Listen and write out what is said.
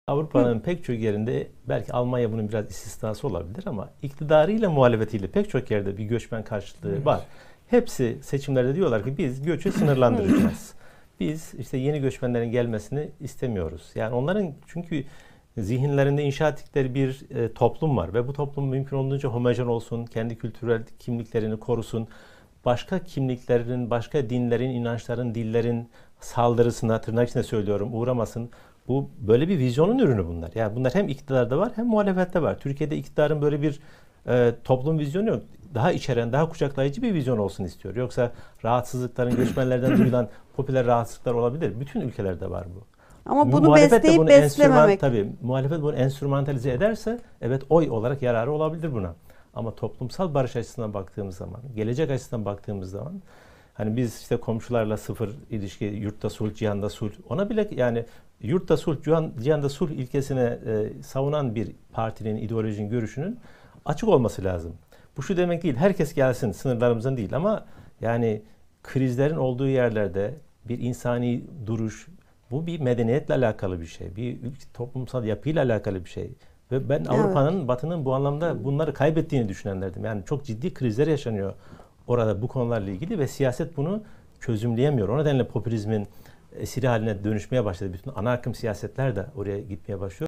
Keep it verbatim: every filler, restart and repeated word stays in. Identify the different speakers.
Speaker 1: Avrupa'nın
Speaker 2: Hı.
Speaker 1: pek çok yerinde, belki Almanya bunun biraz istisnası olabilir ama iktidarıyla muhalefetiyle pek çok yerde bir göçmen karşıtlığı var.
Speaker 3: Evet.
Speaker 1: Hepsi seçimlerde diyorlar ki biz göçü sınırlandıracağız. Biz işte yeni göçmenlerin gelmesini istemiyoruz. Yani onların çünkü zihinlerinde inşa ettikleri bir e, toplum var ve bu toplum mümkün olduğunca homojen olsun, kendi kültürel kimliklerini korusun. Başka kimliklerin, başka dinlerin, inançların, dillerin saldırısına, tırnak içinde söylüyorum, uğramasın. Bu böyle bir vizyonun ürünü bunlar. Yani bunlar hem iktidarda var hem muhalefette var. Türkiye'de iktidarın böyle bir e, toplum vizyonu yok. Daha içeren, daha kucaklayıcı bir vizyon olsun istiyor. Yoksa rahatsızlıkların, göçmenlerden duyulan popüler rahatsızlıklar olabilir. Bütün ülkelerde var bu.
Speaker 2: Ama bunu
Speaker 1: Muhalefet de
Speaker 2: besleyip
Speaker 1: bunu enstrüman,
Speaker 2: beslememek.
Speaker 1: tabii muhalefet bunu enstrümantalize ederse evet oy olarak yararı olabilir buna. Ama toplumsal barış açısından baktığımız zaman, gelecek açısından baktığımız zaman hani biz işte komşularla sıfır ilişki, yurtta sulh, cihanda sulh, ona bile yani yurtta sulh, cihan, cihanda sulh ilkesine e, savunan bir partinin, ideolojinin, görüşünün açık olması lazım. Bu şu demek değil, herkes gelsin sınırlarımızdan değil ama yani krizlerin olduğu yerlerde bir insani duruş, bu bir medeniyetle alakalı bir şey, bir toplumsal yapıyla alakalı bir şey. Ve ben Avrupa'nın,
Speaker 2: Evet.
Speaker 1: Batı'nın bu anlamda bunları kaybettiğini düşünenlerdim. Yani çok ciddi krizler yaşanıyor orada bu konularla ilgili ve siyaset bunu çözümleyemiyor. O nedenle popülizmin esiri haline dönüşmeye başladı. Bütün ana akım siyasetler de oraya gitmeye başlıyor.